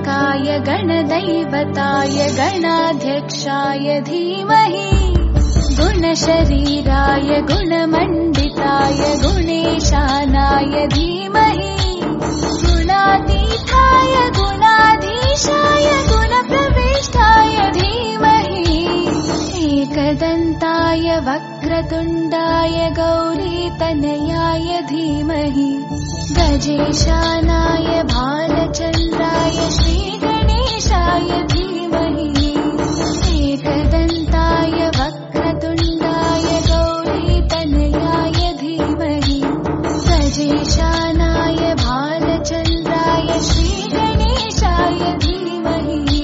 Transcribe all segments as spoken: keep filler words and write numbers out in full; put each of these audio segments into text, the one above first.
गणाध्यक्षाय गणदैवताय गणाध्यक्षाय धीमहि गुणशरीराय गुणमण्डिताय गुणेशानाय धीमहि गुणातीताय गुणाधीशाय गुणप्रविष्टाय धीमहि एकदन्ताय वक्रतुण्डाय गौरीतनयाय धीमहि गजेशानाय भालचन्द्राय श्रीगणेशाय धीमहि एकदन्ताय वक्रतुण्डाय गौरीतनयाय धीमहि गजेशानाय भालचन्द्राय श्रीगणेशाय धीमहि।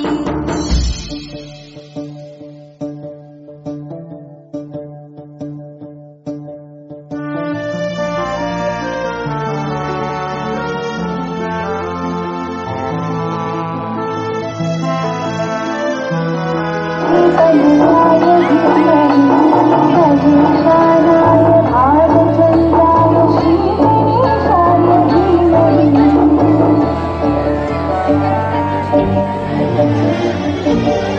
Thank you.